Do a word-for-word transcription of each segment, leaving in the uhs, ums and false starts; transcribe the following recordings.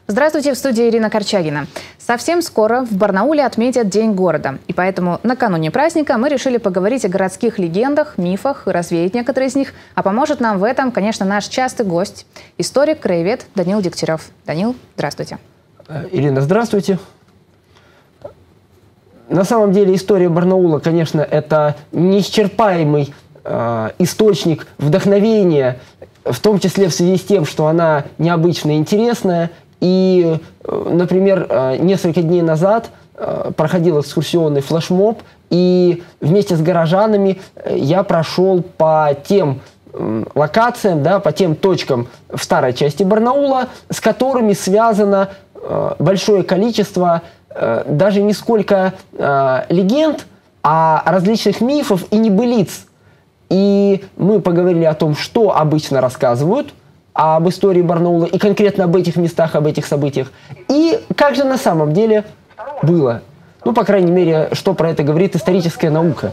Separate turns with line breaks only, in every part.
Здравствуйте, в студии Ирина Корчагина. Совсем скоро в Барнауле отметят День города. И поэтому накануне праздника мы решили поговорить о городских легендах, мифах и развеять некоторые из них. А поможет нам в этом, конечно, наш частый гость, историк, краевед Данил Дегтярев. Данил, здравствуйте.
Ирина, здравствуйте. На самом деле история Барнаула, конечно, это неисчерпаемый э, источник вдохновения, в том числе в связи с тем, что она необычная и интересная. И, например, несколько дней назад проходил экскурсионный флешмоб, и вместе с горожанами я прошел по тем локациям, да, по тем точкам в старой части Барнаула, с которыми связано большое количество даже не сколько легенд, а различных мифов и небылиц. И мы поговорили о том, что обычно рассказывают об истории Барнаула и конкретно об этих местах, об этих событиях. И как же на самом деле было. Ну, по крайней мере, что про это говорит историческая наука.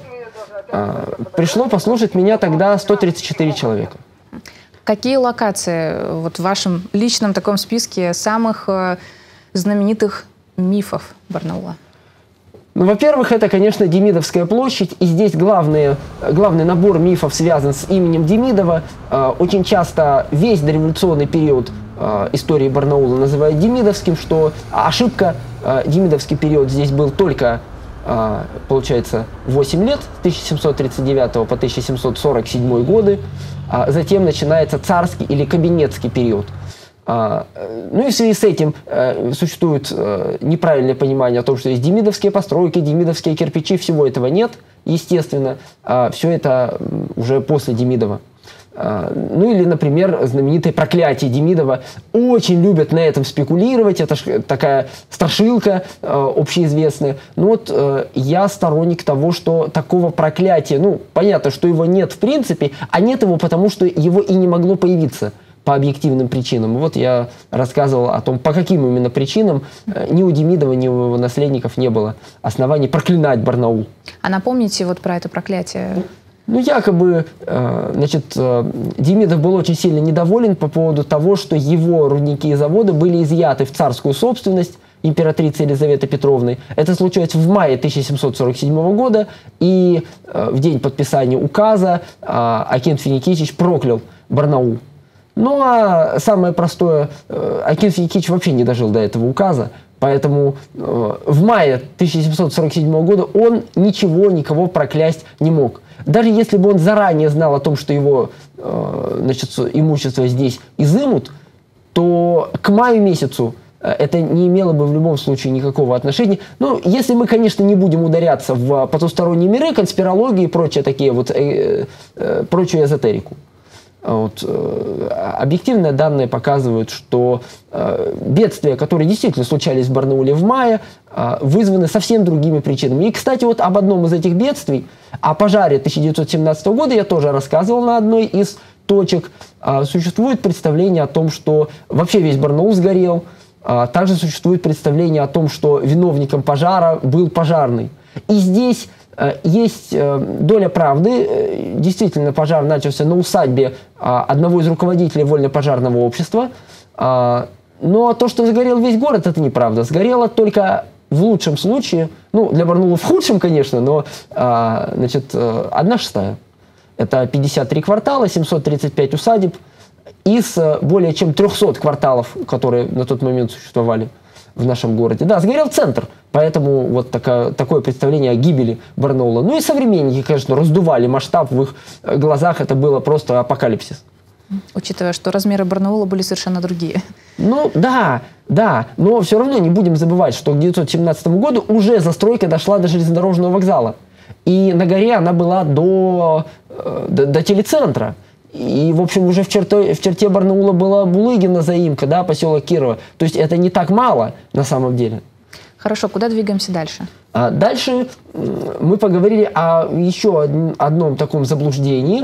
Пришло послушать меня тогда сто тридцать четыре человека.
Какие локации вот в вашем личном таком списке самых знаменитых мифов Барнаула?
Ну, во-первых, это, конечно, Демидовская площадь, и здесь главный, главный набор мифов связан с именем Демидова. Очень часто весь дореволюционный период истории Барнаула называют демидовским, что ошибка. Демидовский период здесь был только, получается, восемь лет, с тысяча семьсот тридцать девятого по тысяча семьсот сорок седьмой годы. Затем начинается царский или кабинетский период. Ну и в связи с этим э, существует э, неправильное понимание о том, что есть демидовские постройки, демидовские кирпичи, всего этого нет, естественно, э, все это уже после Демидова. Э, ну или, например, знаменитое проклятие Демидова. Очень любят на этом спекулировать, это ж такая страшилка э, общеизвестная. Но вот э, я сторонник того, что такого проклятия, ну понятно, что его нет в принципе, а нет его потому, что его и не могло появиться по объективным причинам. Вот я рассказывал о том, по каким именно причинам ни у Демидова, ни у его наследников не было оснований проклинать Барнаул.
А напомните вот про это проклятие.
Ну, якобы, э, значит, э, Демидов был очень сильно недоволен по поводу того, что его рудники и заводы были изъяты в царскую собственность императрицы Елизаветы Петровны. Это случилось в мае тысяча семьсот сорок седьмого года, и э, в день подписания указа э, Акинф Финикитич проклял Барнаул. Ну, а самое простое, Акинф Финикитич вообще не дожил до этого указа, поэтому э, в мае тысяча семьсот сорок седьмого года он ничего, никого проклясть не мог. Даже если бы он заранее знал о том, что его э, значит, имущество здесь изымут, то к маю месяцу это не имело бы в любом случае никакого отношения. Ну, если мы, конечно, не будем ударяться в потусторонние миры, конспирологии и прочие такие вот, э, э, прочую эзотерику. Вот, э, объективные данные показывают, что э, бедствия, которые действительно случались в Барнауле в мае, э, вызваны совсем другими причинами. И, кстати, вот об одном из этих бедствий, о пожаре тысяча девятьсот семнадцатого года, я тоже рассказывал на одной из точек. Э, существует представление о том, что вообще весь Барнаул сгорел. Э, также существует представление о том, что виновником пожара был пожарный. И здесь есть доля правды. Действительно, пожар начался на усадьбе одного из руководителей вольно-пожарного общества. Но то, что сгорел весь город, это неправда. Сгорело только в лучшем случае, ну, для Барнаула в худшем, конечно, но, значит, одна шестая. Это пятьдесят три квартала, семьсот тридцать пять усадеб из более чем трёхсот кварталов, которые на тот момент существовали в нашем городе. Да, сгорел центр, поэтому вот такая, такое представление о гибели Барнаула. Ну и современники, конечно, раздували масштаб, в их глазах это было просто апокалипсис.
Учитывая, что размеры Барнаула были совершенно другие.
Ну да, да, но все равно не будем забывать, что к девятьсот семнадцатому году уже застройка дошла до железнодорожного вокзала. И на горе она была до, до, до телецентра. И, в общем, уже в черте, в черте Барнаула была Булыгина заимка, да, поселок Кирова. То есть это не так мало на самом деле.
Хорошо, куда двигаемся дальше?
А дальше мы поговорили о еще одном таком заблуждении,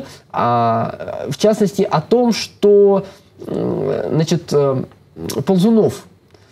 а, в частности о том, что, значит, Ползунов,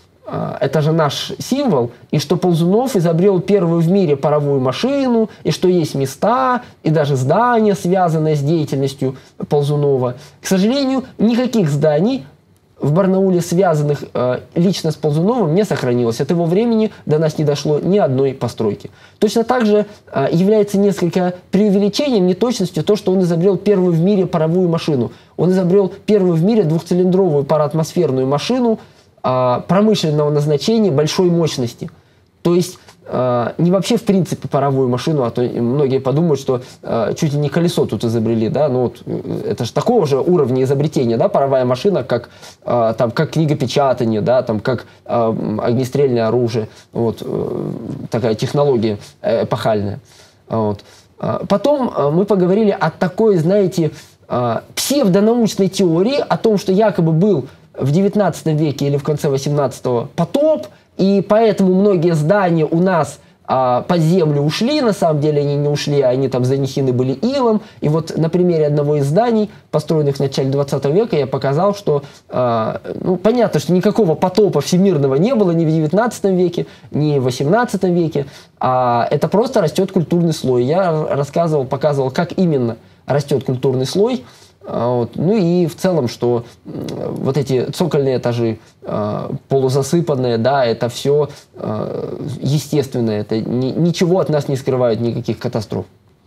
это же наш символ, и что Ползунов изобрел первую в мире паровую машину, и что есть места, и даже здания, связанные с деятельностью Ползунова. К сожалению, никаких зданий в Барнауле, связанных э, лично с Ползуновым, не сохранилось. От его времени до нас не дошло ни одной постройки. Точно так же э, является несколько преувеличением, неточностью то, что он изобрел первую в мире паровую машину. Он изобрел первую в мире двухцилиндровую пароатмосферную машину э, промышленного назначения большой мощности. То есть э, не вообще в принципе паровую машину, а то многие подумают, что э, чуть ли не колесо тут изобрели, да, ну вот это же такого же уровня изобретения, да, паровая машина, как э, там, как книгопечатание, да, там, как э, огнестрельное оружие, вот э, такая технология эпохальная. Вот. Потом э, мы поговорили о такой, знаете, э, псевдонаучной теории о том, что якобы был в девятнадцатом веке или в конце восемнадцатого потоп, и поэтому многие здания у нас а, под землю ушли, на самом деле они не ушли, они там занесены были илом. И вот на примере одного из зданий, построенных в начале двадцатого века, я показал, что а, ну, понятно, что никакого потопа всемирного не было ни в девятнадцатом веке, ни в восемнадцатом веке, а это просто растет культурный слой. Я рассказывал, показывал, как именно растет культурный слой. Вот. Ну и в целом, что вот эти цокольные этажи, э, полузасыпанные, да, это все э, естественное, это ни, ничего от нас не скрывает, никаких катастроф.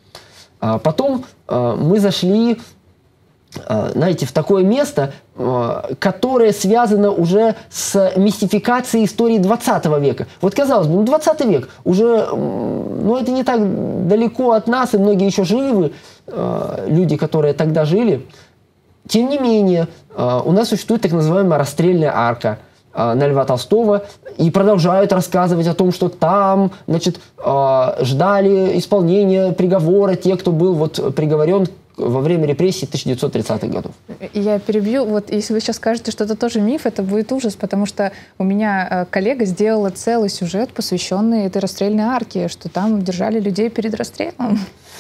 А потом э, мы зашли, э, знаете, в такое место, э, которое связано уже с мистификацией истории двадцатого века. Вот казалось бы, ну двадцатый век, уже, ну это не так далеко от нас, и многие еще живы, люди, которые тогда жили. Тем не менее, у нас существует так называемая расстрельная арка на Льва Толстого, и продолжают рассказывать о том, что там, значит, ждали исполнения приговора те, кто был вот приговорен во время репрессий тысяча девятьсот тридцатых годов.
Я перебью. Вот если вы сейчас скажете, что это тоже миф, это будет ужас, потому что у меня коллега сделала целый сюжет, посвященный этой расстрельной арке, что там держали людей перед расстрелом.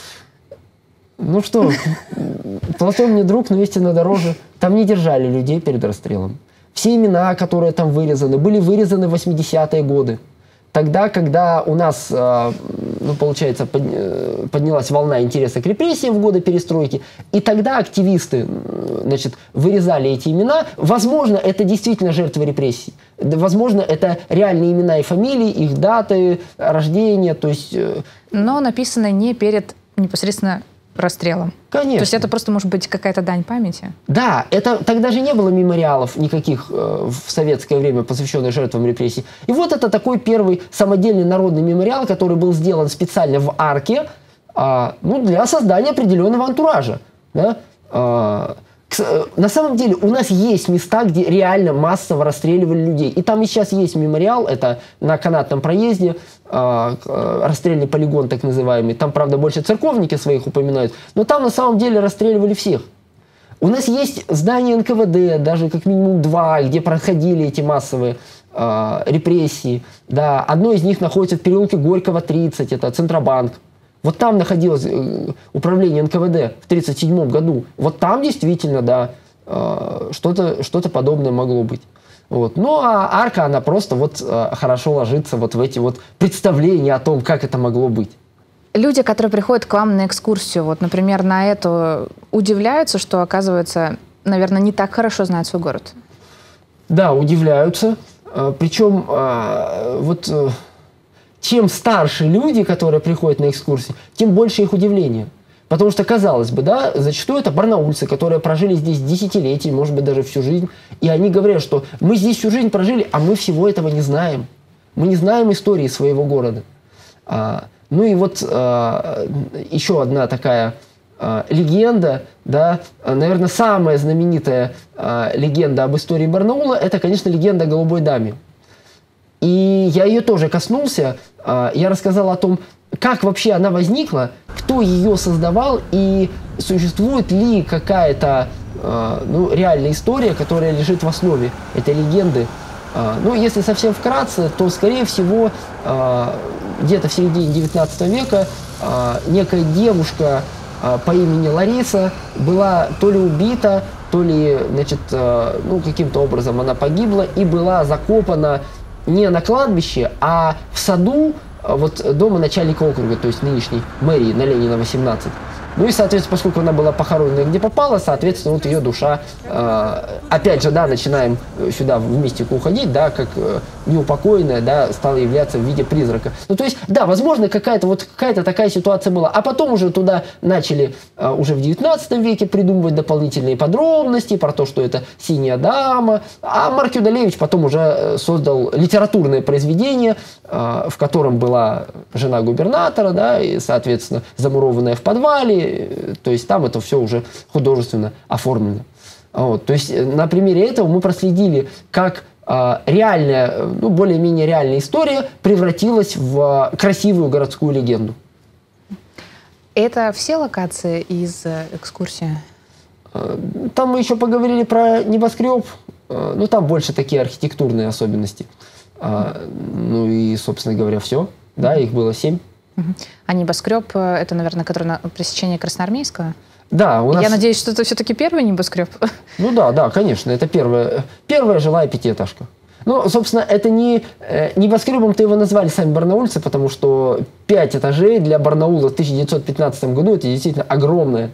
Ну что, Толстой мне друг, но истинно дороже. Там не держали людей перед расстрелом. Все имена, которые там вырезаны, были вырезаны в восьмидесятые годы. Тогда, когда у нас, ну, получается, поднялась волна интереса к репрессиям в годы перестройки, и тогда активисты, значит, вырезали эти имена. Возможно, это действительно жертвы репрессий. Возможно, это реальные имена и фамилии, их даты рождения, то есть...
Но написано не перед непосредственно расстрелом.
Конечно.
То есть это просто может быть какая-то дань памяти?
Да, это тогда же не было мемориалов никаких э, в советское время, посвященных жертвам репрессий. И вот это такой первый самодельный народный мемориал, который был сделан специально в арке, э, ну, для создания определенного антуража. Да? Э, На самом деле у нас есть места, где реально массово расстреливали людей. И там и сейчас есть мемориал, это на канатном проезде, э, расстрельный полигон так называемый. Там, правда, больше церковники своих упоминают, но там на самом деле расстреливали всех. У нас есть здание эн ка вэ дэ, даже как минимум два, где проходили эти массовые э, репрессии. Да, одно из них находится в переулке Горького, тридцать, это Центробанк. Вот там находилось управление эн ка вэ дэ в тридцать седьмом году. Вот там действительно, да, что-то что-то подобное могло быть. Вот. Ну, а арка, она просто вот хорошо ложится вот в эти вот представления о том, как это могло быть.
Люди, которые приходят к вам на экскурсию, вот, например, на эту, удивляются, что, оказывается, наверное, не так хорошо знают свой город?
Да, удивляются. Причем вот... Чем старше люди, которые приходят на экскурсии, тем больше их удивления. Потому что, казалось бы, да, зачастую это барнаульцы, которые прожили здесь десятилетия, может быть, даже всю жизнь. И они говорят, что мы здесь всю жизнь прожили, а мы всего этого не знаем. Мы не знаем истории своего города. А, ну и вот а, еще одна такая а, легенда, да, наверное, самая знаменитая а, легенда об истории Барнаула, это, конечно, легенда о голубой даме. И я ее тоже коснулся, я рассказал о том, как вообще она возникла, кто ее создавал и существует ли какая-то ну, реальная история, которая лежит в основе этой легенды. Ну, если совсем вкратце, то, скорее всего, где-то в середине девятнадцатого века некая девушка по имени Лариса была то ли убита, то ли, значит, ну, каким-то образом она погибла и была закопана не на кладбище, а в саду вот, дома начальника округа, то есть нынешней мэрии на Ленина восемнадцать. Ну и, соответственно, поскольку она была похоронена где попала, соответственно, вот ее душа, э, опять же, да, начинаем сюда в мистику уходить, да, как э, неупокоенная, да, стала являться в виде призрака. Ну, то есть, да, возможно, какая-то вот какая-то такая ситуация была. А потом уже туда начали э, уже в девятнадцатом веке придумывать дополнительные подробности про то, что это синяя дама. А Марк Юдалевич потом уже создал литературное произведение, э, в котором была жена губернатора, да, и, соответственно, замурованная в подвале. То есть там это все уже художественно оформлено. Вот. То есть на примере этого мы проследили, как э, реальная, ну, более-менее реальная история превратилась в красивую городскую легенду.
Это все локации из экскурсии?
Там мы еще поговорили про небоскреб, э, ну там больше такие архитектурные особенности. Э, ну и, собственно говоря, все. Да, их было семь.
А небоскреб, это, наверное, который на пересечении Красноармейского?
Да, у нас...
Я надеюсь, что это все-таки первый небоскреб?
Ну да, да, конечно, это первая, первая жилая пятиэтажка. Ну, собственно, это не небоскребом-то его назвали сами барнаульцы, потому что пять этажей для Барнаула в тысяча девятьсот пятнадцатом году это действительно огромное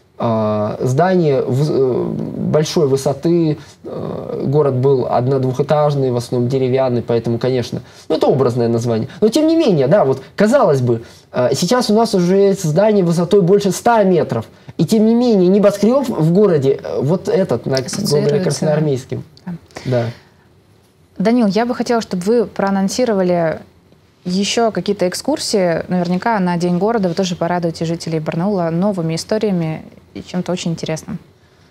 э, здание в, большой высоты. Э, город был одно-двухэтажный, в основном деревянный, поэтому, конечно, ну, это образное название. Но, тем не менее, да, вот, казалось бы, э, сейчас у нас уже есть здание высотой больше ста метров, и, тем не менее, небоскреб в городе, вот этот, на городе Красноармейском. Да. Да.
Данил, я бы хотела, чтобы вы проанонсировали еще какие-то экскурсии. Наверняка на День города вы тоже порадуете жителей Барнаула новыми историями и чем-то очень интересным.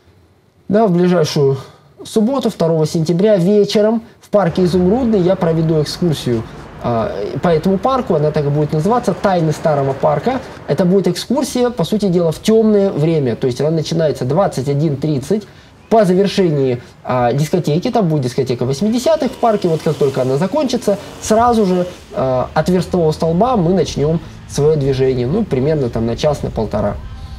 Да, в ближайшую субботу, второго сентября, вечером в парке Изумрудный я проведу экскурсию э, по этому парку. Она так и будет называться «Тайны старого парка». Это будет экскурсия, по сути дела, в темное время. То есть она начинается двадцать один тридцать. По завершении а, дискотеки, там будет дискотека восьмидесятых в парке, вот как только она закончится, сразу же а, от верстового столба мы начнем свое движение, ну, примерно там на час, на полтора.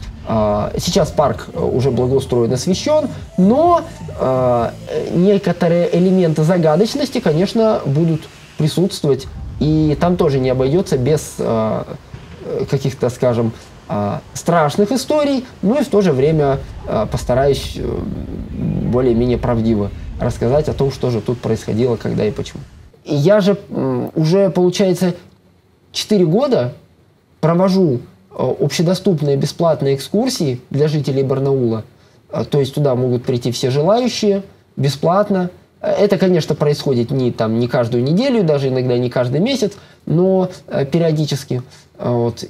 А, сейчас парк уже благоустроен, освещен, но а, некоторые элементы загадочности, конечно, будут присутствовать, и там тоже не обойдется без а, каких-то, скажем, страшных историй, ну и в то же время постараюсь более-менее правдиво рассказать о том, что же тут происходило, когда и почему. И я же уже, получается, четыре года провожу общедоступные бесплатные экскурсии для жителей Барнаула. То есть туда могут прийти все желающие бесплатно. Это, конечно, происходит не, там, не каждую неделю, даже иногда не каждый месяц, но э, периодически. Вот.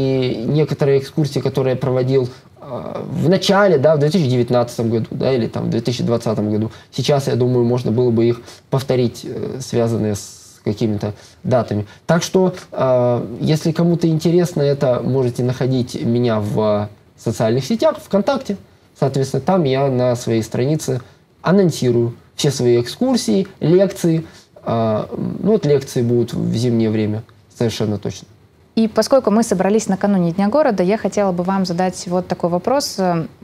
И некоторые экскурсии, которые я проводил э, в начале, да, в две тысячи девятнадцатом году, да, или там, в две тысячи двадцатом году, сейчас, я думаю, можно было бы их повторить, э, связанные с какими-то датами. Так что, э, если кому-то интересно это, можете находить меня в социальных сетях, ВКонтакте. Соответственно, там я на своей странице анонсирую все свои экскурсии, лекции. Э, ну, вот лекции будут в зимнее время, совершенно точно.
И поскольку мы собрались накануне Дня города, я хотела бы вам задать вот такой вопрос.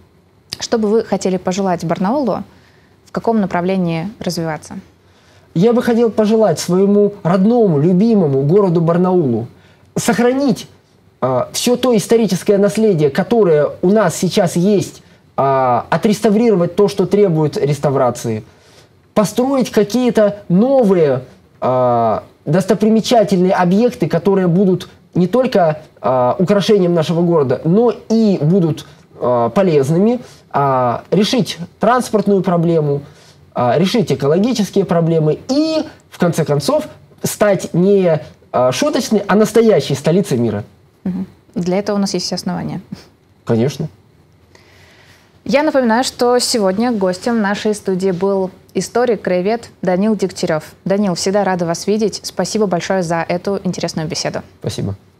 Что бы вы хотели пожелать Барнаулу, в каком направлении развиваться?
Я бы хотел пожелать своему родному, любимому городу Барнаулу сохранить э, все то историческое наследие, которое у нас сейчас есть, э, отреставрировать то, что требует реставрации, построить какие-то новые э, достопримечательные объекты, которые будут не только э, украшением нашего города, но и будут э, полезными, э, решить транспортную проблему, э, решить экологические проблемы и, в конце концов, стать не э, шуточной, а настоящей столицей мира.
Угу. Для этого у нас есть все основания.
Конечно.
Я напоминаю, что сегодня гостем нашей студии был историк, краевед Данил Дегтярев. Данил, всегда рада вас видеть. Спасибо большое за эту интересную беседу.
Спасибо.